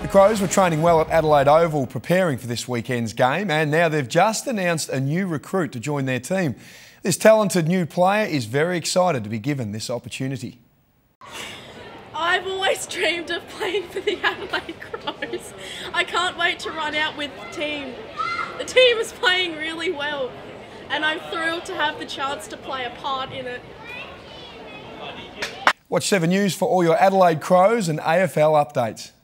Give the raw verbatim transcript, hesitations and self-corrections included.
Crows were training well at Adelaide Oval preparing for this weekend's game, and now they've just announced a new recruit to join their team. This talented new player is very excited to be given this opportunity. I've always dreamed of playing for the Adelaide Crows. I can't wait to run out with the team. The team is playing really well, and I'm thrilled to have the chance to play a part in it. Watch seven News for all your Adelaide Crows and A F L updates.